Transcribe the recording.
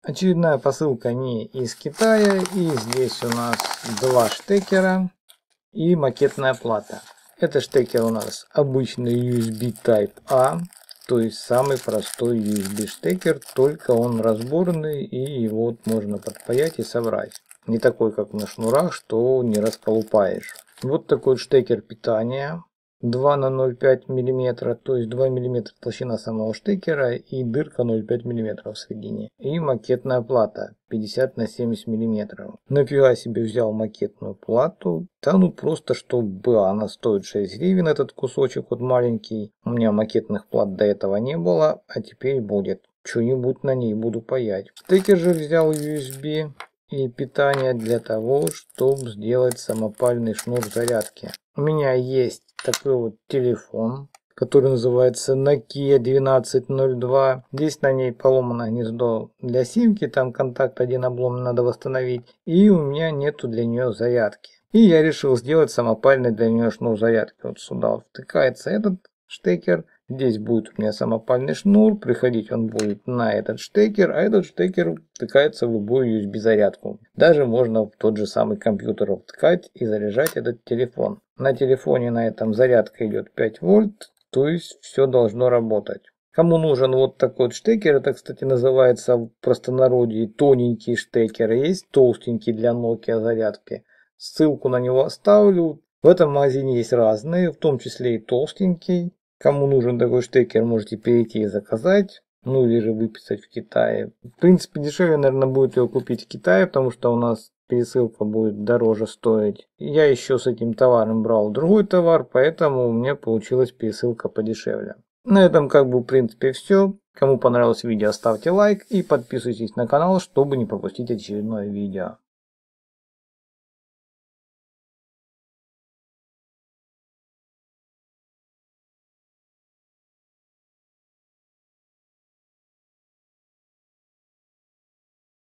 Очередная посылка не из Китая, и здесь у нас два штекера и макетная плата. Это штекер у нас обычный USB Type-A, то есть самый простой USB штекер, только он разборный и его можно подпаять и собрать. Не такой, как на шнурах, что не расколупаешь. Вот такой штекер питания. 2 на 0,5 мм, то есть 2 мм толщина самого штекера и дырка 0,5 мм в середине. И макетная плата 50 на 70 мм. Нафига себе взял макетную плату? Да ну просто чтобы она стоит 6 гривен, этот кусочек вот маленький. У меня макетных плат до этого не было, а теперь будет. Что-нибудь на ней буду паять. Штекер же взял USB и питание для того, чтобы сделать самопальный шнур зарядки. У меня есть такой вот телефон, который называется Nokia 1202. Здесь на ней поломано гнездо для симки, там контакт один обломан, надо восстановить. И у меня нету для нее зарядки. И я решил сделать самопальный для нее шнур зарядки. Вот сюда втыкается этот штекер. Здесь будет у меня самопальный шнур, приходить он будет на этот штекер, а этот штекер втыкается в любую USB зарядку. Даже можно в тот же самый компьютер втыкать и заряжать этот телефон. На телефоне на этом зарядка идет 5 вольт, то есть все должно работать. Кому нужен вот такой вот штекер, это, кстати, называется в простонародье тоненький штекер, есть толстенький для Nokia зарядки. Ссылку на него оставлю. В этом магазине есть разные, в том числе и толстенький. Кому нужен такой штекер, можете перейти и заказать. Ну или же выписать в Китае. В принципе, дешевле, наверное, будет его купить в Китае, потому что у нас пересылка будет дороже стоить. Я еще с этим товаром брал другой товар, поэтому у меня получилась пересылка подешевле. На этом в принципе все. Кому понравилось видео, ставьте лайк и подписывайтесь на канал, чтобы не пропустить очередное видео.